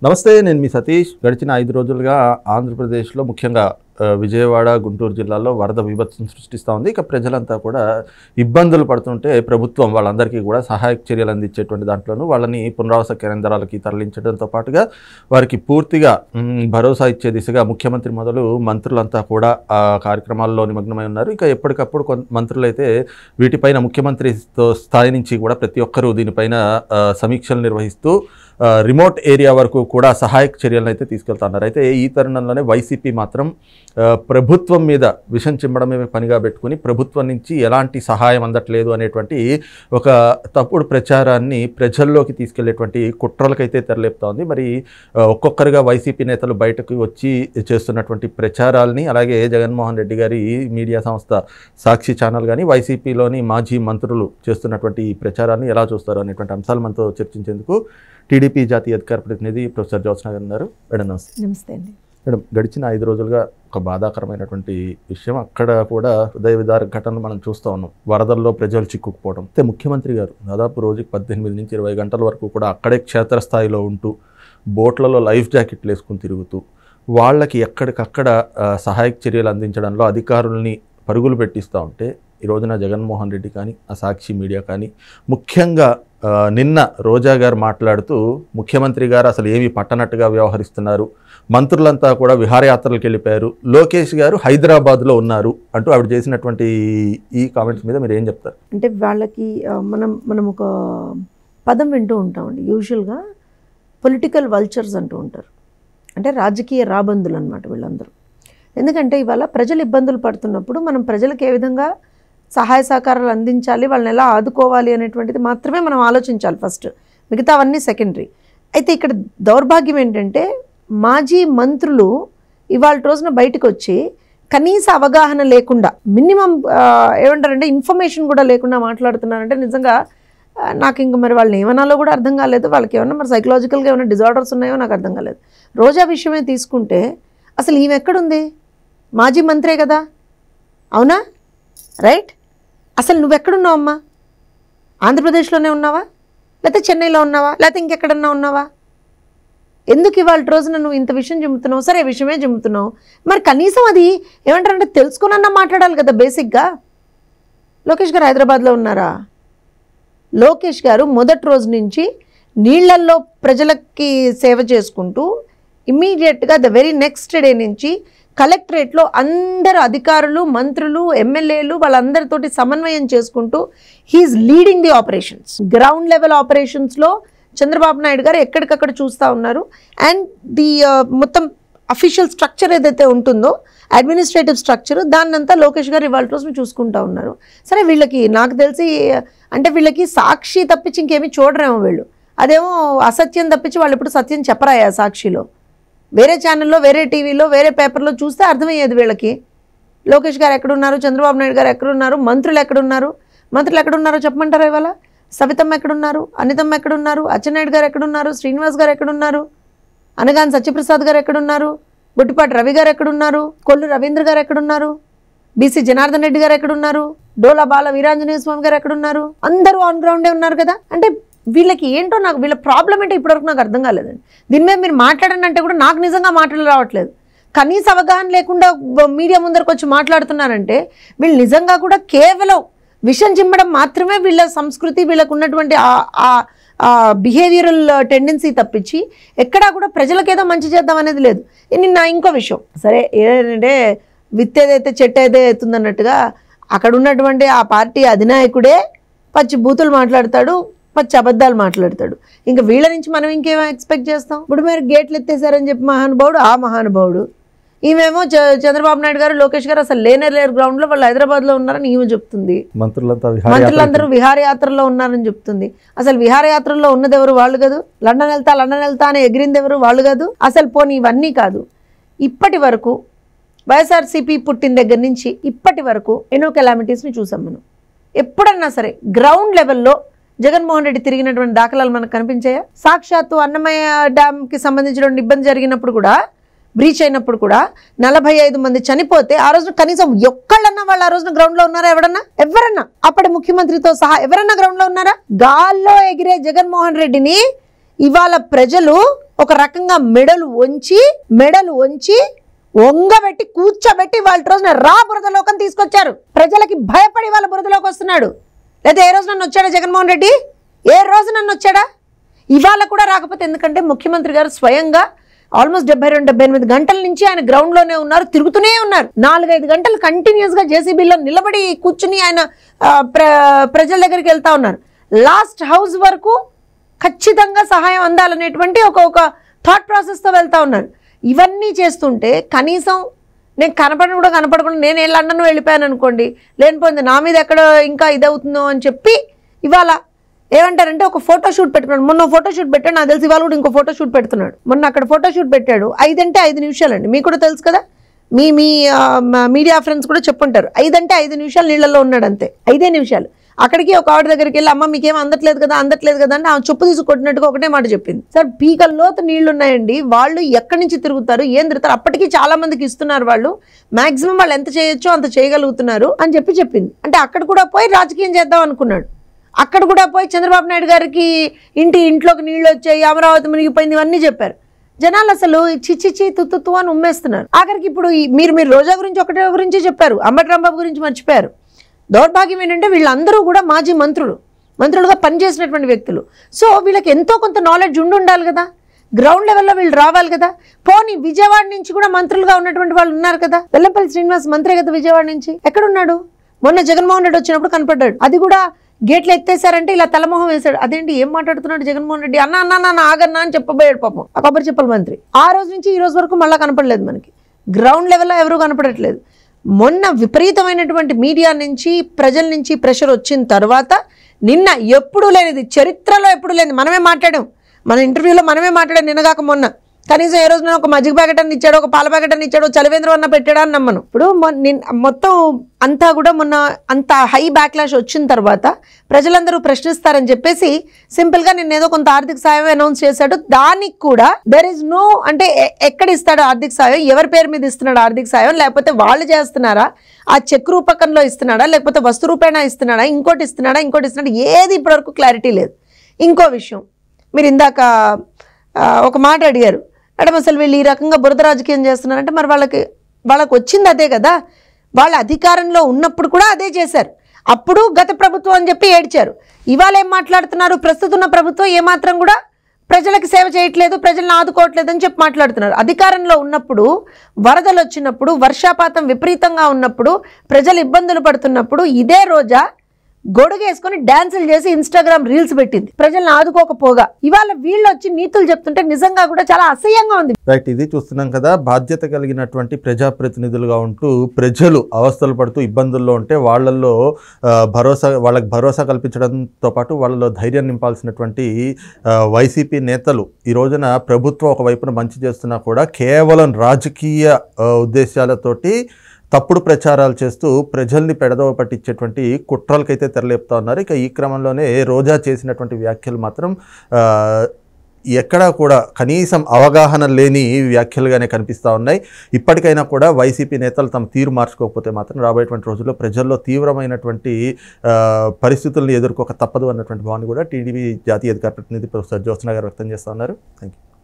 నమస్తే, నేను మీ సతీష్. గడిచిన 5 రోజులుగా ఆంధ్రప్రదేశ్లో ముఖ్యంగా విజయవాడ, గుంటూరు జిల్లాల్లో వరద విభత్సం సృష్టిస్తూ ఉంది. ఇక ప్రజలంతా కూడా ఇబ్బందులు పడుతుంటే ప్రభుత్వం వాళ్ళందరికీ కూడా సహాయక చర్యలు అందించేటువంటి దాంట్లోనూ వాళ్ళని పునరావాస కేంద్రాలకి తరలించడంతో పాటుగా వారికి పూర్తిగా భరోసా ఇచ్చే దిశగా ముఖ్యమంత్రి మొదలు మంత్రులంతా కూడా ఆ కార్యక్రమాల్లో నిమగ్నమై ఉన్నారు. ఇక ఎప్పటికప్పుడు మంత్రులు అయితే వీటిపైన ముఖ్యమంత్రి స్థాయి నుంచి కూడా ప్రతి ఒక్కరూ దీనిపైన సమీక్షలు నిర్వహిస్తూ రిమోట్ ఏరియా వరకు కూడా సహాయక చర్యలను అయితే తీసుకెళ్తున్నారు. అయితే ఈ తరుణంలోనే వైసీపీ మాత్రం ప్రభుత్వం మీద విషం చిమ్మడమే పనిగా పెట్టుకుని ప్రభుత్వం నుంచి ఎలాంటి సహాయం అందట్లేదు అనేటువంటి ఒక తప్పుడు ప్రచారాన్ని ప్రజల్లోకి తీసుకెళ్లేటువంటి కుట్రలకైతే తెరలేపుతా ఉంది. మరి ఒక్కొక్కరుగా వైసీపీ నేతలు బయటకు వచ్చి చేస్తున్నటువంటి ప్రచారాలని, అలాగే జగన్మోహన్ రెడ్డి గారి మీడియా సంస్థ సాక్షి ఛానల్ కానీ వైసీపీలోని మాజీ మంత్రులు చేస్తున్నటువంటి ఈ ప్రచారాన్ని ఎలా చూస్తారు అనేటువంటి అంశాలు మనతో చర్చించేందుకు టీడీపీ జాతీయ అధికార ప్రతినిధి ప్రొఫెసర్ జ్యోత్స్న గారు ఉన్నారు. మేడం నమస్తే. నమస్తే అండి. మేడం, గడిచిన 5 రోజులుగా ఒక బాధాకరమైనటువంటి విషయం, అక్కడ కూడా హృదయ విదారక ఘటనలు మనం చూస్తూ ఉన్నాం. వరదల్లో ప్రజలు చిక్కుకుపోవడం. అయితే ముఖ్యమంత్రి గారు దాదాపు రోజుకి 18 నుంచి 20 గంటల వరకు కూడా అక్కడే క్షేత్రస్థాయిలో ఉంటూ బోట్లలో లైఫ్ జాకెట్లు వేసుకుని తిరుగుతూ వాళ్ళకి ఎక్కడికక్కడ సహాయక చర్యలు అందించడంలో అధికారుల్ని పరుగులు పెట్టిస్తూ ఉంటే ఈ రోజున జగన్మోహన్ రెడ్డి కానీ ఆ సాక్షి మీడియా కానీ ముఖ్యంగా నిన్న రోజా గారు మాట్లాడుతూ ముఖ్యమంత్రి గారు అసలు ఏమీ పట్టనట్టుగా వ్యవహరిస్తున్నారు, మంత్రులంతా కూడా విహారయాత్రలకు వెళ్ళిపోయారు, లోకేష్ గారు హైదరాబాద్లో ఉన్నారు అంటూ ఆవిడ చేసినటువంటి ఈ కామెంట్స్ మీద మీరు ఏం చెప్తారు? అంటే వాళ్ళకి మనం ఒక పదం వింటూ ఉంటామండి. యూజువల్గా పొలిటికల్ వల్చర్స్ అంటూ ఉంటారు. అంటే రాజకీయ రాబందులు అన్నమాట వీళ్ళందరూ. ఎందుకంటే ఇవాళ ప్రజలు ఇబ్బందులు పడుతున్నప్పుడు మనం ప్రజలకు ఏ విధంగా సహాయ సహకారాలు అందించాలి, వాళ్ళని ఎలా ఆదుకోవాలి అనేటువంటిది మాత్రమే మనం ఆలోచించాలి ఫస్ట్, మిగతావన్నీ సెకండరీ. అయితే ఇక్కడ దౌర్భాగ్యం ఏంటంటే మాజీ మంత్రులు ఇవాళ రోజున బయటకు వచ్చి కనీస అవగాహన లేకుండా, మినిమం ఏమంటారంటే ఇన్ఫర్మేషన్ కూడా లేకుండా మాట్లాడుతున్నారంటే నిజంగా నాకు ఇంక మరి వాళ్ళని ఏమనాలో కూడా అర్థం కాలేదు. వాళ్ళకి ఏమన్నా మరి సైకలాజికల్గా ఏమైనా డిజార్డర్స్ ఉన్నాయో నాకు అర్థం కాలేదు. రోజా విషయమే తీసుకుంటే అసలు ఈమె ఎక్కడుంది? మాజీ మంత్రే కదా, అవునా? రైట్. అసలు నువ్వెక్కడున్నావు అమ్మా? ఆంధ్రప్రదేశ్లోనే ఉన్నావా, లేకపోతే చెన్నైలో ఉన్నావా, లేకపోతే ఇంకెక్కడన్నా ఉన్నావా? ఎందుకు ఇవాళ రోజున నువ్వు ఇంత విషయం చెబుతున్నావు? సరే, విషయమే చెబుతున్నావు, మరి కనీసం అది ఏమంటారంటే తెలుసుకున్నా మాట్లాడాలి కదా బేసిక్గా. లోకేష్ గారు హైదరాబాద్లో ఉన్నారా? లోకేష్ గారు మొదటి రోజు నుంచి నీళ్లల్లో ప్రజలకి సేవ చేసుకుంటూ ఇమ్మీడియట్గా ద వెరీ నెక్స్ట్ డే నుంచి కలెక్టరేట్లో అందరు అధికారులు, మంత్రులు, ఎమ్మెల్యేలు వాళ్ళందరితోటి సమన్వయం చేసుకుంటూ he is leading the operations. Ground level ఆపరేషన్స్లో చంద్రబాబు నాయుడు గారు ఎక్కడికక్కడ చూస్తూ ఉన్నారు. అండ్ ది మొత్తం అఫీషియల్ స్ట్రక్చర్ ఏదైతే ఉంటుందో, అడ్మినిస్ట్రేటివ్ స్ట్రక్చర్, దాన్నంతా లోకేష్ గారు ఇవాళ రోజు చూసుకుంటూ ఉన్నారు. సరే, వీళ్ళకి నాకు తెలిసి అంటే వీళ్ళకి సాక్షి తప్పించి ఇంకేమీ చూడరేమో వీళ్ళు. అదేమో అసత్యం తప్పించి వాళ్ళు ఇప్పుడు సత్యం చెప్పరాయా సాక్షిలో? వేరే ఛానల్లో, వేరే టీవీలో, వేరే పేపర్లో చూస్తే అర్థమయ్యేది వీళ్ళకి. లోకేష్ గారు ఎక్కడున్నారు, చంద్రబాబు నాయుడు గారు ఎక్కడున్నారు, మంత్రులు ఎక్కడున్నారు? మంత్రులు ఎక్కడున్నారో చెప్పమంటారా? ఇవాళ సవితమ్మ ఎక్కడున్నారు, అనితమ్మ ఎక్కడున్నారు, అచ్చెన్నాయుడు గారు ఎక్కడున్నారు, శ్రీనివాస్ గారు ఎక్కడున్నారు, అనగాని సత్యప్రసాద్ గారు ఎక్కడున్నారు, బొట్టిపాటి రవి గారు ఎక్కడున్నారు, కొల్లు రవీంద్ర గారు ఎక్కడున్నారు, బీసీ జనార్దన్ రెడ్డి గారు ఎక్కడున్నారు, డోలా బాల వీరాంజనేయ స్వామి గారు ఎక్కడున్నారు? అందరూ ఆన్ గ్రౌండే ఉన్నారు కదా. అంటే వీళ్ళకి ఏంటో, నాకు వీళ్ళ ప్రాబ్లం ఏంటో ఇప్పటివరకు నాకు అర్థం కాలేదండి. దీని మీద మీరు మాట్లాడండి అంటే కూడా నాకు నిజంగా మాటలు రావట్లేదు. కనీస అవగాహన లేకుండా మీడియా ముందరకు వచ్చి మాట్లాడుతున్నారంటే వీళ్ళు నిజంగా కూడా కేవలం విషం చిమ్మడం మాత్రమే వీళ్ళ సంస్కృతి, వీళ్ళకు ఉన్నటువంటి బిహేవియరల్ టెండెన్సీ తప్పించి ఎక్కడా కూడా ప్రజలకేదో మంచి చేద్దాం అనేది లేదు. నిన్న ఇంకో విషయం, సరే ఏంటంటే విత్తేదైతే చెట్టు అయితే ఎత్తుందన్నట్టుగా అక్కడ ఉన్నటువంటి ఆ పార్టీ అధినాయకుడే పచ్చి బూతులు మాట్లాడతాడు, పచ్చి అబద్ధాలు మాట్లాడతాడు. ఇంకా వీళ్ళ నుంచి మనం ఇంకేమో ఎక్స్పెక్ట్ చేస్తాం? ఇప్పుడు మీరు గేట్లు ఎత్తేసారని చెప్పి మహానుభావుడు, ఆ మహానుభావుడు. ఈమెమో చంద్రబాబు నాయుడు గారు, లోకేష్ గారు అసలు లేరు గ్రౌండ్లో, వాళ్ళు హైదరాబాద్లో ఉన్నారని ఈమె చెప్తుంది. మంత్రులందరూ విహారయాత్రల్లో ఉన్నారని చెప్తుంది. అసలు విహారయాత్రల్లో ఉన్నది ఎవరు? వాళ్ళు కాదు. లండన్ వెళ్తా అని ఎగిరింది ఎవరు? వాళ్ళు కాదు. అసలు పోనీ ఇవన్నీ కాదు. ఇప్పటి వరకు వైఎస్ఆర్సీపీ పుట్టిన దగ్గర నుంచి ఇప్పటి వరకు ఎన్నో కెలామిటీస్ని చూసాం మనం. ఎప్పుడన్నా సరే గ్రౌండ్ లెవెల్లో జగన్మోహన్ రెడ్డి తిరిగినటువంటి దాఖలాలు మనకు కనిపించాయా? సాక్షాత్తు అన్నమయ్య డ్యామ్కి సంబంధించిన ఇబ్బంది జరిగినప్పుడు కూడా, బ్రీచ్ అయినప్పుడు కూడా 45 మంది చనిపోతే ఆ రోజున కనీసం ఒక్కళ్ళన్నా వాళ్ళు ఆ రోజున గ్రౌండ్లో ఉన్నారా? ఎవరన్నా అప్పటి ముఖ్యమంత్రితో సహా ఎవరన్నా గ్రౌండ్లో ఉన్నారా? గాల్లో ఎగిరే జగన్మోహన్ రెడ్డిని ఇవాళ ప్రజలు ఒక రకంగా మెడలు వంచి వంగబెట్టి కూర్చోబెట్టి వాళ్ళ రోజున బురదలోకం తీసుకొచ్చారు. ప్రజలకి భయపడి వాళ్ళ బురదలోకి వస్తున్నాడు. లేదా ఏ రోజు నన్ను వచ్చాడా జగన్మోహన్ రెడ్డి? ఏ రోజు నన్ను వచ్చాడా? ఇవాళ కూడా రాకపోతే ఎందుకంటే ముఖ్యమంత్రి గారు స్వయంగా ఆల్మోస్ట్ 72-78 గంటల నుంచి ఆయన గ్రౌండ్లోనే ఉన్నారు, తిరుగుతూనే ఉన్నారు. 4-5 గంటలు కంటిన్యూస్గా జేసీబీలో నిలబడి కూర్చుని ఆయన ప్రజల దగ్గరికి వెళ్తా ఉన్నారు. లాస్ట్ హౌస్ వరకు ఖచ్చితంగా సహాయం అందాలనేటువంటి ఒక థాట్ ప్రాసెస్తో వెళ్తా ఉన్నారు. ఇవన్నీ చేస్తుంటే కనీసం నేను కనపడకుండా నేను లండన్ వెళ్ళిపోయాను అనుకోండి, లేనిపోయింది నా మీద ఎక్కడ ఇంకా ఇదవుతుందో అని చెప్పి ఇవాళ ఏమంటారంటే ఒక ఫోటోషూట్ పెట్టుకున్నాడు. మొన్న ఫోటోషూట్ పెట్టాడు, నాకు తెలిసి ఇవాళ కూడా ఇంకో ఫోటోషూట్ పెడుతున్నాడు. మొన్న అక్కడ ఫోటోషూట్ పెట్టాడు. 5 అంటే 5 నిమిషాలండి. మీకు కూడా తెలుసు కదా, మీ మీడియా ఫ్రెండ్స్ కూడా చెప్పుంటారు. 5 అంటే 5 నిమిషాలు నీళ్ళల్లో ఉన్నాడు, అంతే 5 నిమిషాలు. అక్కడికి ఒక ఆవిడ దగ్గరికి వెళ్ళి అమ్మ మీకేం అందట్లేదు కదా అంటే ఆమె చెప్పు తీసుకొట్టినట్టుగా ఒకటే మాట చెప్పింది. సార్ పీకల్లోతు నీళ్లు ఉన్నాయండి, వాళ్ళు ఎక్కడి నుంచి తిరుగుతారు, ఏం తిరుగుతారు, అప్పటికీ చాలా మందికి ఇస్తున్నారు, వాళ్ళు మాక్సిమం వాళ్ళు ఎంత చేయొచ్చో అంత చేయగలుగుతున్నారు అని చెప్పింది. అంటే అక్కడ కూడా పోయి రాజకీయం చేద్దాం అనుకున్నాడు. అక్కడ కూడా పోయి చంద్రబాబు నాయుడు గారికి ఇంట్లోకి నీళ్ళు వచ్చాయి, అమరావతి మునిగిపోయింది, ఇవన్నీ చెప్పారు. జనాలు అసలు చిచ్చిచి తుత్తు అని ఉమ్మేస్తున్నారు. ఆఖరికి ఇప్పుడు మీరు రోజా గురించి ఒకటే గురించి చెప్పారు, అంబటి రాంబాబు గురించి మర్చిపోయారు. దౌర్భాగ్యం ఏంటంటే వీళ్ళందరూ కూడా మాజీ మంత్రులుగా పనిచేసినటువంటి వ్యక్తులు. సో వీళ్ళకి ఎంతో కొంత నాలెడ్జ్ ఉండాలి కదా, గ్రౌండ్ లెవెల్లో వీళ్ళు రావాలి కదా. పోనీ విజయవాడ నుంచి కూడా మంత్రులుగా ఉన్నటువంటి వాళ్ళు ఉన్నారు కదా. వెల్లంపల్లి శ్రీనివాస్ మంత్రి కదా విజయవాడ నుంచి, ఎక్కడున్నాడు? మొన్న జగన్మోహన్ రెడ్డి వచ్చినప్పుడు కనపడ్డాడు. అది కూడా గేట్లు ఎత్తేసారంటే ఇలా తలమొహం వేశాడు. అదేంటి ఏం మాట్లాడుతున్నాడు జగన్మోహన్ రెడ్డి, అన్న ఆగన్నా అని చెప్పబోయాడు పాపం ఆ కొబ్బరి చెప్పల మంత్రి. ఆ రోజు నుంచి ఈ రోజు వరకు మళ్ళీ కనపడలేదు మనకి. గ్రౌండ్ లెవెల్లో ఎవరూ కనపడట్లేదు. మొన్న విపరీతమైనటువంటి మీడియా నుంచి ప్రజల నుంచి ప్రెషర్ వచ్చిన తర్వాత నిన్న ఎప్పుడూ లేనిది, చరిత్రలో ఎప్పుడు లేనిది మనమే మాట్లాడాం, మన ఇంటర్వ్యూలో మనమే మాట్లాడాం. నిన్నగాక మొన్న కనీసం ఏ రోజున ఒక మజ్జిగ ప్యాకెట్ అని ఇచ్చాడో, ఒక పాల ప్యాకెట్ అని ఇచ్చాడో, చలివేంద్రం అన్న పెట్టాడా అని నమ్మను. ఇప్పుడు మొత్తం అంతా కూడా మొన్న అంత హై బ్యాక్లాష్ వచ్చిన తర్వాత ప్రజలందరూ ప్రశ్నిస్తారని చెప్పేసి సింపుల్గా నిన్నేదో కొంత ఆర్థిక సాయం అనౌన్స్ చేశాడు. దానికి కూడా దెర్ ఇస్ నో, అంటే ఎక్కడ ఇస్తాడు ఆర్థిక సాయం, ఎవరి పేరు మీద ఇస్తున్నాడు ఆర్థిక సాయం, లేకపోతే వాళ్ళు చేస్తున్నారా, ఆ చెక్ రూపకంలో ఇస్తున్నాడా, లేకపోతే వస్తు రూపేణా ఇస్తున్నాడా, ఇంకోటి ఇస్తున్నాడా, ఏది ఇప్పటివరకు క్లారిటీ లేదు. ఇంకో విషయం, మీరు ఇందాక ఒక మాట అడిగారు, మేడం అసలు వీళ్ళు ఈ రకంగా బురద రాజకీయం చేస్తున్నారంటే మరి వాళ్ళకి వచ్చింది అదే కదా. వాళ్ళ అధికారంలో ఉన్నప్పుడు కూడా అదే చేశారు. అప్పుడు గత ప్రభుత్వం అని చెప్పి ఏడ్చారు. ఇవాళ ఏం మాట్లాడుతున్నారు, ప్రస్తుతం ఉన్న ప్రభుత్వం ఏమాత్రం కూడా ప్రజలకు సేవ చేయట్లేదు, ప్రజలను ఆదుకోవట్లేదు అని చెప్పి మాట్లాడుతున్నారు. అధికారంలో ఉన్నప్పుడు వరదలు వచ్చినప్పుడు, వర్షాపాతం విపరీతంగా ఉన్నప్పుడు, ప్రజలు ఇబ్బందులు పడుతున్నప్పుడు ఇదే రోజా గొడుగేసుకొని డాన్సులు చేసి ఇన్స్టాగ్రామ్ రీల్స్ పెట్టింది, ప్రజలను ఆదుకోకపోగా. ఇవాళ వీళ్ళు వచ్చి నీతులు చెప్తుంటే నిజంగా కూడా చాలా అసహ్యంగా ఉంది. రైట్, ఇది చూస్తున్నాం కదా, బాధ్యత కలిగినటువంటి ప్రజాప్రతినిధులుగా ఉంటూ ప్రజలు అవస్థలు పడుతూ ఇబ్బందుల్లో ఉంటే వాళ్ళకి భరోసా కల్పించడంతో పాటు వాళ్ళలో ధైర్యం నింపాల్సినటువంటి వైసీపీ నేతలు ఈ రోజున ప్రభుత్వం ఒకవైపున మంచి చేస్తున్నా కూడా కేవలం రాజకీయ ఉద్దేశాలతోటి తప్పుడు ప్రచారాలు చేస్తూ ప్రజల్ని పెడదవ పట్టించేటువంటి కుట్రలకైతే తెరలేపుతా ఉన్నారు. ఇక ఈ క్రమంలోనే రోజా చేసినటువంటి వ్యాఖ్యలు మాత్రం ఎక్కడా కూడా కనీసం అవగాహన లేని వ్యాఖ్యలుగానే కనిపిస్తూ ఉన్నాయి. ఇప్పటికైనా కూడా వైసీపీ నేతలు తమ తీరు మార్చుకోకపోతే మాత్రం రాబోయేటువంటి రోజుల్లో ప్రజల్లో తీవ్రమైనటువంటి పరిస్థితులను ఎదుర్కోక తప్పదు అన్నటువంటి భావన కూడా టీడీపీ జాతీయ అధికార ప్రతినిధి ప్రొఫెసర్ జ్యోత్స్న గారు వ్యక్తం చేస్తూ ఉన్నారు. Thank you.